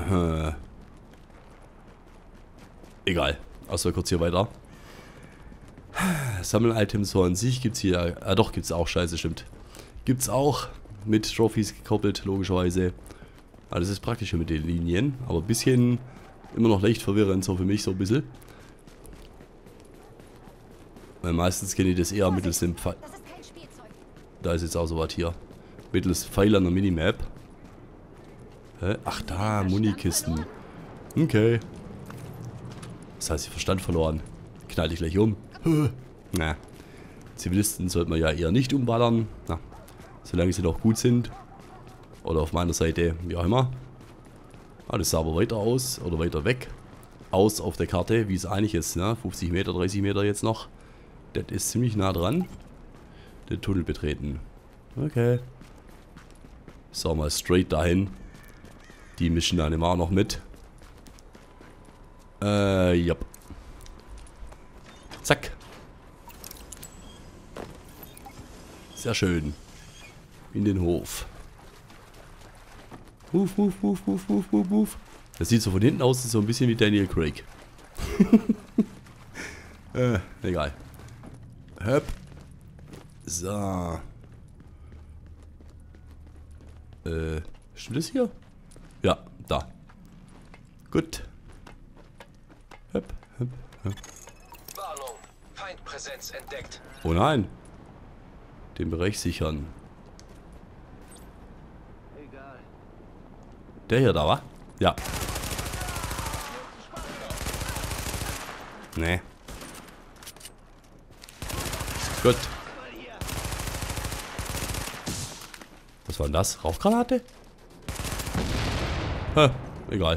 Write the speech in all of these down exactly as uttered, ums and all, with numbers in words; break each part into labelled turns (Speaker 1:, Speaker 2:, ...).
Speaker 1: Äh. Egal. Also kurz hier weiter. Sammel-Items so an sich gibt's hier. Ah doch, gibt's auch. Scheiße, stimmt. Gibt's auch. Mit Trophies gekoppelt, logischerweise. Ah, das ist praktischer mit den Linien. Aber ein bisschen immer noch leicht verwirrend, so für mich, so ein bisschen. Weil meistens kenne ich das eher mittels dem Pfeil. Da ist jetzt auch so was hier. Mittels Pfeil an der Minimap. Hä? Ach da, Munikisten. Okay. Das heißt, ich Verstand verloren. Knall ich gleich um. Na. Zivilisten sollte man ja eher nicht umballern. Na. Solange sie noch gut sind. Oder auf meiner Seite, wie auch immer. Ah, das sah aber weiter aus. Oder weiter weg. Aus auf der Karte, wie es eigentlich ist. Ne? fünfzig Meter, dreißig Meter jetzt noch. Das ist ziemlich nah dran. Den Tunnel betreten. Okay. So, mal straight dahin. Die mischen dann immer auch noch mit. Äh, ja. Zack. Sehr schön. In den Hof. Wuf, wuf, wuf, wuf, wuf, wuf, wuf. Das sieht so von hinten aus, so ein bisschen wie Daniel Craig. äh, egal. Höp. So. Äh, stimmt das hier? Ja, da. Gut. Höp, höp, höp.
Speaker 2: Warnung. Feindpräsenz entdeckt.
Speaker 1: Oh nein. Den Bereich sichern.
Speaker 2: Egal.
Speaker 1: Der hier da, wa? Ja. Nee. Gut. Was war denn das? Rauchgranate? Hä, egal.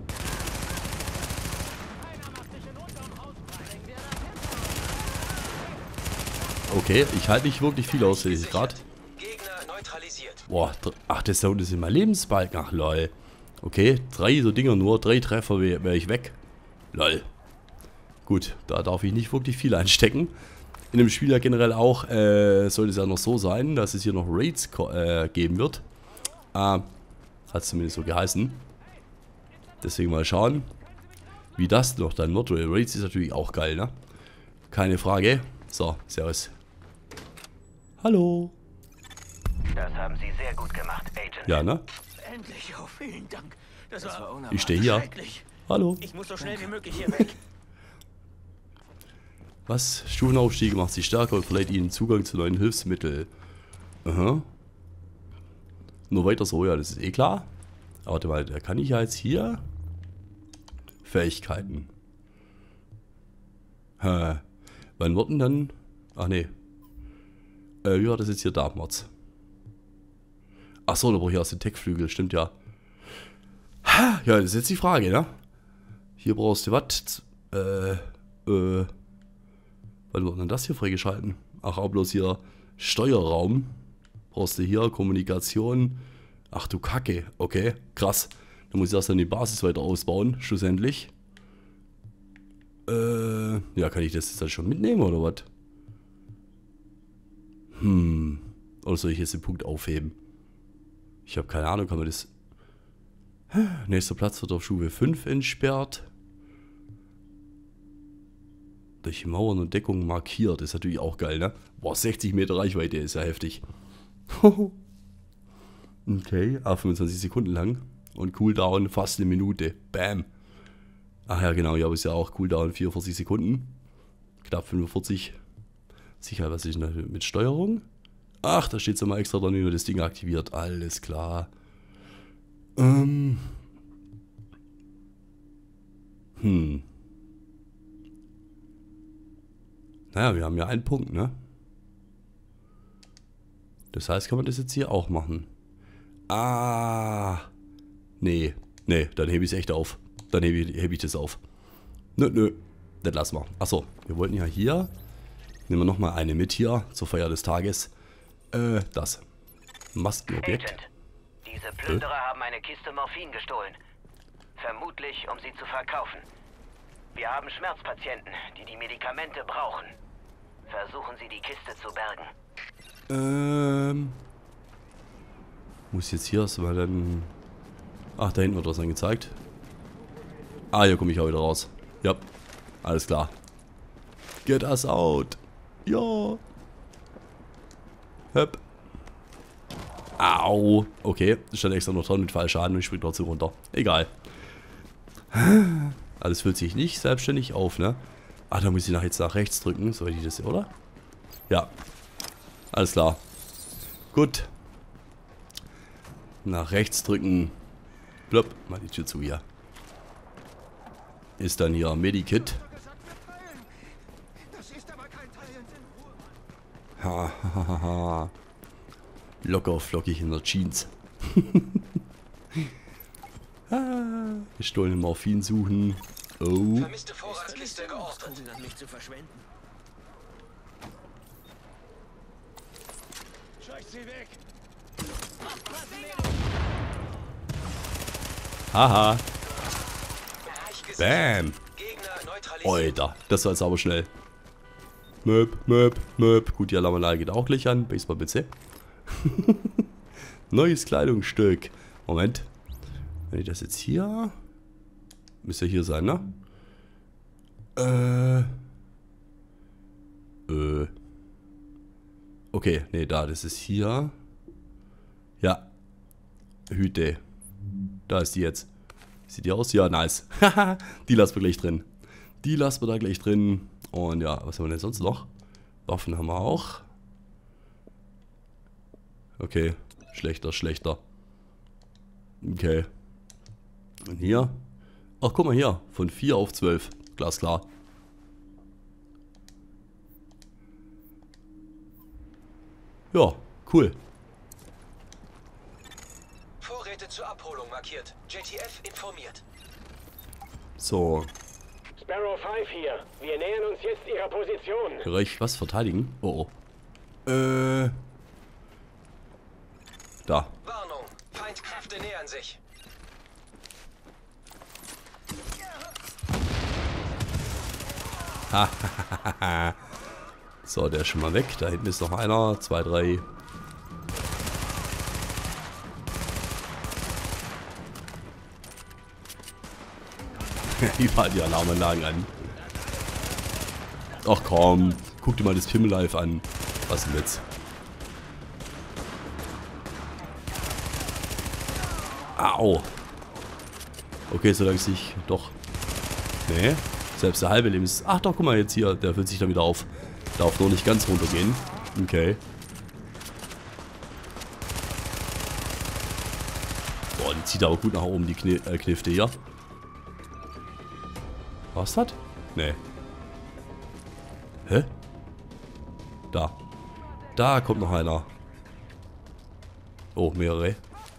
Speaker 1: Okay, ich halte nicht wirklich viel aus, sehe ich gerade.
Speaker 2: Gegner neutralisiert.
Speaker 1: Boah, ach, das da unten ist mein Lebensbalken. Ach, lol. Okay, drei so Dinger nur, drei Treffer wäre wär ich weg. Lol. Gut, da darf ich nicht wirklich viel einstecken. In dem Spiel ja generell auch, äh, sollte es ja noch so sein, dass es hier noch Raids äh, geben wird. Äh, hat es zumindest so geheißen. Deswegen mal schauen, wie das noch dann wird. Raids ist natürlich auch geil, ne? Keine Frage. So, Servus. Hallo.
Speaker 3: Das haben Sie sehr gut gemacht, Agent.
Speaker 1: Ja, ne?
Speaker 4: Endlich, oh, vielen Dank. Das,
Speaker 3: Das
Speaker 4: war,
Speaker 3: war unerwartet.
Speaker 1: Ich stehe hier.
Speaker 4: schrecklich.
Speaker 1: Hallo.
Speaker 4: Ich muss so schnell wie möglich hier weg.
Speaker 1: Was? Stufenaufstiege macht sie stärker und verleiht ihnen Zugang zu neuen Hilfsmitteln. Aha. Nur weiter so, ja, das ist eh klar. Aber warte mal, da kann ich ja jetzt hier Fähigkeiten. Hä. Wann wurden dann... Ach nee. Äh, wie war das jetzt hier? Dartmods. Achso, da brauche ich erst den Tech-Flügel, stimmt ja. Ja, das ist jetzt die Frage, ne? Hier brauchst du was? Äh, äh... Wann wird denn das hier freigeschalten? Ach, auch bloß hier Steuerraum. Brauchst du hier Kommunikation. Ach du Kacke. Okay, krass. Dann muss ich erst dann die Basis weiter ausbauen, schlussendlich. Äh, ja, kann ich das jetzt dann schon mitnehmen oder was? Hm. Oder soll ich jetzt den Punkt aufheben? Ich habe keine Ahnung, kann man das... Nächster Platz wird auf Stufe fünf entsperrt. Durch Mauern und Deckung markiert. Ist natürlich auch geil, ne? Boah, sechzig Meter Reichweite ist ja heftig. Okay, ah, fünfundzwanzig Sekunden lang. Und Cooldown fast eine Minute. Bam. Ach ja, genau, hier habe ich ja auch Cooldown vierundvierzig Sekunden. Knapp fünfundvierzig. Sicher, was ist denn mit Steuerung? Ach, da steht es mal extra dran, wie man das Ding aktiviert. Alles klar. Ähm. Hm. Naja, wir haben ja einen Punkt, ne? Das heißt, kann man das jetzt hier auch machen. Ah. Nee. Nee, dann hebe ich es echt auf. Dann hebe ich, hebe ich das auf. Nö, nö. Das lassen wir. Achso, wir wollten ja hier. Nehmen wir nochmal eine mit hier zur Feier des Tages. Äh, das. Maskenobjekt.
Speaker 3: Agent, diese Plünderer äh? haben eine Kiste Morphin gestohlen. Vermutlich, um sie zu verkaufen. Wir haben Schmerzpatienten, die die Medikamente brauchen. Versuchen Sie, die Kiste zu bergen.
Speaker 1: Ähm. Muss jetzt hier erstmal dann... Ach, da hinten wird was angezeigt. Ah, hier komme ich auch wieder raus. Ja, alles klar. Get us out. Ja. Höp. Au. Okay, stand extra noch dran mit Fallschaden und ich spring trotzdem runter. Egal. Alles füllt sich nicht selbstständig auf, ne? Ah, da muss ich nach jetzt nach rechts drücken, soweit ich das sehe, oder? Ja. Alles klar. Gut. Nach rechts drücken. Plopp. Mal die Tür zu hier. Ist dann hier Medikit. Ha, ha, ha, ha. Locker flockig in der Jeans. ah, gestohlene Morphin suchen. Oh.
Speaker 2: Vermisste Vorratskiste geortet.
Speaker 4: An mich zu verschwenden. Scheucht sie weg.
Speaker 1: Haha.
Speaker 2: Bereich gesichert.
Speaker 1: Bam.
Speaker 2: Gegner neutralisiert.
Speaker 1: Alter, das war jetzt aber schnell. Möp, möp, möp. Gut, die Alarmanlage geht auch gleich an. Baseball P C. Neues Kleidungsstück. Moment. Wenn ich das jetzt hier... Müsste hier sein, ne? Äh... Äh... Okay, nee, da, das ist hier. Ja. Hüte. Da ist die jetzt. Sieht die aus? Ja, nice. Die lassen wir gleich drin. Die lassen wir da gleich drin. Und ja, was haben wir denn sonst noch? Waffen haben wir auch. Okay, schlechter, schlechter. Okay. Und hier? Ach, guck mal hier. Von vier auf zwölf. Glasklar. Ja, cool.
Speaker 2: Vorräte zur Abholung markiert. J T F informiert.
Speaker 1: So.
Speaker 5: Sparrow fünf hier. Wir nähern uns jetzt Ihrer Position.
Speaker 1: Höre ich was verteidigen? Oh, oh. Äh. Da.
Speaker 2: Warnung. Feindkräfte nähern sich.
Speaker 1: So, der ist schon mal weg. Da hinten ist noch einer. Zwei, drei. Überall die Alarmanlagen an. Ach komm. Guck dir mal das Pimmel live an. Was denn jetzt? Au. Okay, solange es sich doch... Nee. Selbst der halbe Leben ist... Ach doch, guck mal jetzt hier. Der füllt sich dann wieder auf. Darf nur nicht ganz runtergehen. Okay. Boah, die zieht aber gut nach oben, die Kne äh, Knifte hier. Was das? Nee. Hä? Da. Da kommt noch einer. Oh, mehrere.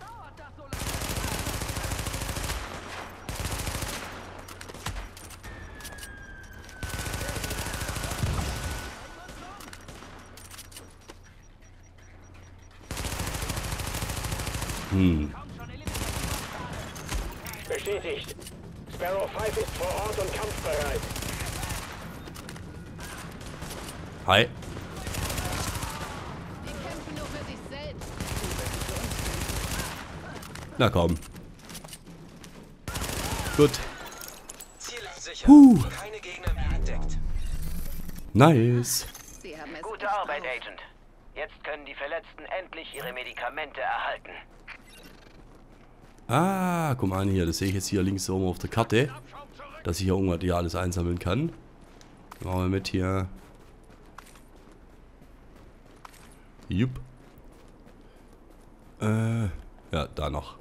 Speaker 1: Hm.
Speaker 5: Bestätigt. Sparrow fünf ist vor Ort und kampfbereit.
Speaker 1: Hi.
Speaker 6: Die kämpfen nur für sich selbst.
Speaker 1: Na komm. Gut.
Speaker 2: Ziel ist sicher.
Speaker 1: Huh.
Speaker 2: Keine Gegner mehr entdeckt.
Speaker 1: Nice.
Speaker 6: Sie haben es
Speaker 3: Gute Arbeit, Agent. Jetzt können die Verletzten endlich ihre Medikamente erhalten.
Speaker 1: Ah, guck mal an hier. Das sehe ich jetzt hier links oben auf der Karte. Dass ich hier irgendwas hier alles einsammeln kann. Machen wir mit hier. Jupp. Äh, ja, da noch.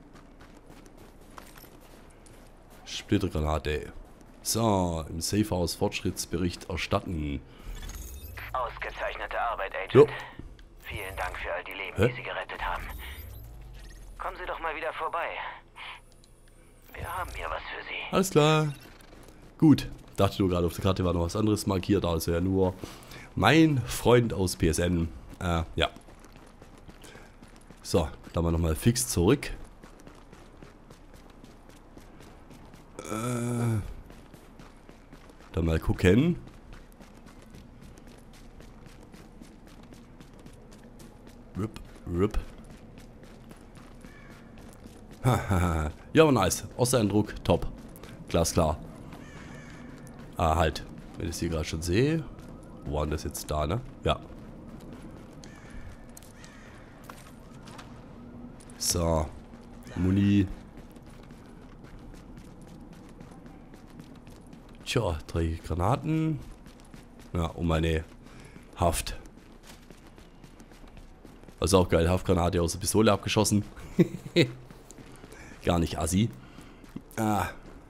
Speaker 1: Splittergranate. So, im Safehouse Fortschrittsbericht erstatten.
Speaker 3: Ausgezeichnete Arbeit, Agent.
Speaker 1: Jo.
Speaker 3: Vielen Dank für all die Leben,
Speaker 1: Hä?
Speaker 3: die Sie gerettet haben. Kommen Sie doch mal wieder vorbei. Wir haben hier was für Sie.
Speaker 1: Alles klar. Gut. Dachte nur gerade auf der Karte war noch was anderes markiert. Also ja nur mein Freund aus P S N. Äh, ja. So, dann mal nochmal fix zurück. Äh, dann mal gucken. Rip, rip. Ja, aber nice. Erster-Eindruck, top. Glasklar. Ah, halt. Wenn ich es hier gerade schon sehe. Wo war denn das jetzt da, ne? Ja. So. Muni. Tja, drei Granaten. Ja, und meine Haft. Also auch geil, Haftgranate aus der Pistole abgeschossen. Gar nicht assi. Ah.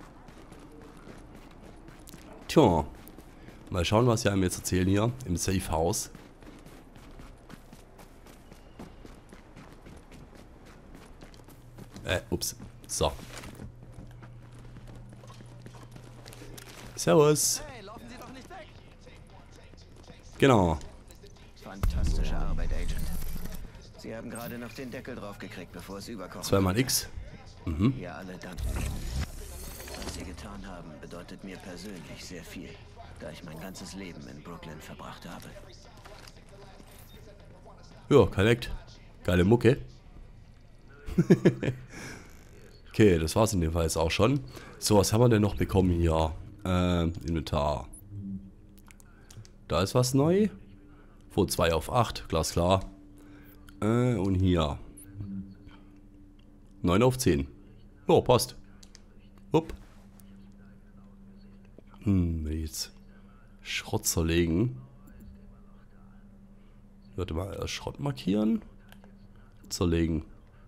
Speaker 1: Tja. Mal schauen, was sie einem jetzt erzählen hier im Safe House. Äh, ups. So. Servus. Genau.
Speaker 3: Fantastische Arbeit, Agent. Sie haben gerade noch den Deckel draufgekriegt, bevor es überkocht.
Speaker 1: Zweimal X. Mhm.
Speaker 3: Wir alle danken. Was Sie getan haben, bedeutet mir persönlich sehr viel, da ich mein ganzes Leben in Brooklyn verbracht habe.
Speaker 1: Ja, korrekt. Geile Mucke. Okay, das war's in dem Fall jetzt auch schon. So, was haben wir denn noch bekommen hier? Äh, Inventar. Da ist was neu. Von zwei auf acht, glasklar. Äh, und hier. neun auf zehn. Oh, passt. Upp. Hm, jetzt Schrott zerlegen. Warte mal, Schrott markieren. Zerlegen.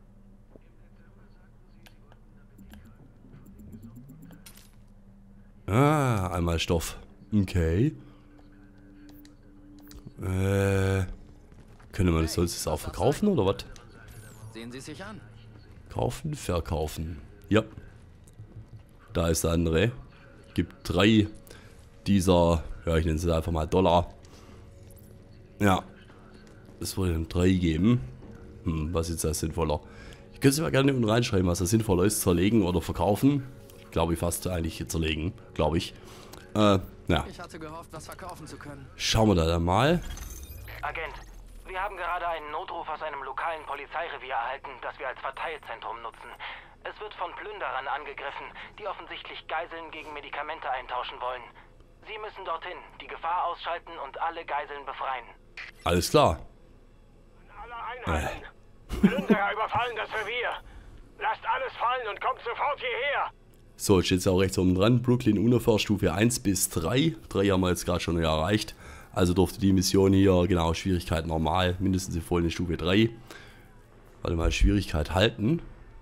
Speaker 1: Ah, einmal Stoff. Okay. Äh, können wir das sonst auch verkaufen oder was?
Speaker 4: Sehen Sie sich an.
Speaker 1: Kaufen, verkaufen. Ja. Da ist der andere. Gibt drei dieser, ja, ich nenne es einfach mal Dollar. Ja. Es würde dann drei geben. Hm, was ist das sinnvoller? Ich könnte es mal gerne unten reinschreiben, was das sinnvoller ist, zerlegen oder verkaufen. Glaube ich fast eigentlich zerlegen, glaube ich. Äh, ja.
Speaker 4: Ich hatte gehofft, was verkaufen zu können.
Speaker 1: Schauen wir da dann mal.
Speaker 7: Agent, wir haben gerade einen Notruf aus einem lokalen Polizeirevier erhalten, das wir als Verteilzentrum nutzen. Es wird von Plünderern angegriffen, die offensichtlich Geiseln gegen Medikamente eintauschen wollen. Sie müssen dorthin, die Gefahr ausschalten und alle Geiseln befreien.
Speaker 1: Alles klar.
Speaker 5: Alle Einheiten. Plünderer überfallen das Revier. Lasst alles fallen und kommt sofort hierher.
Speaker 1: So, jetzt steht es auch rechts oben dran. Brooklyn Unerfahr Stufe eins bis drei. drei haben wir jetzt gerade schon erreicht. Also durfte die Mission hier, genau, Schwierigkeit normal, mindestens in vollen Stufe drei. Warte mal, Schwierigkeit halten.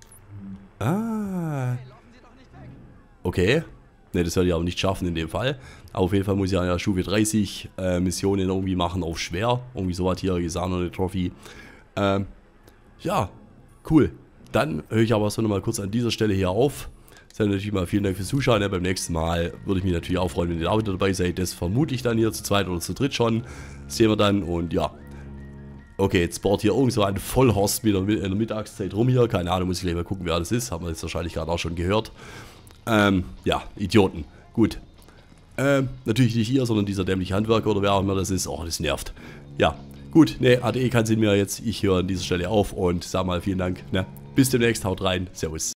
Speaker 1: Ah. Okay. Ne, das werde ich aber nicht schaffen in dem Fall. Aber auf jeden Fall muss ich ja Stufe dreißig äh, Missionen irgendwie machen auf schwer. Irgendwie sowas hier, gesagt, eine Trophy. Ähm, ja, cool. Dann höre ich aber so nochmal kurz an dieser Stelle hier auf. Dann natürlich mal vielen Dank fürs Zuschauen. Ja, beim nächsten Mal würde ich mich natürlich auch freuen, wenn ihr auch wieder dabei seid. Das vermute ich dann hier zu zweit oder zu dritt schon. Das sehen wir dann und ja. Okay, jetzt baut hier irgend so ein Vollhorst wieder in der Mittagszeit rum hier. Keine Ahnung, muss ich gleich mal gucken, wer das ist. Haben wir jetzt wahrscheinlich gerade auch schon gehört. Ähm, ja, Idioten. Gut. Ähm, natürlich nicht ihr, sondern dieser dämliche Handwerker oder wer auch immer das ist. Oh, das nervt. Ja, gut. Ne, hat eh keinen Sinn mehr jetzt. Ich höre an dieser Stelle auf und sag mal vielen Dank. Ne? Bis demnächst, haut rein. Servus.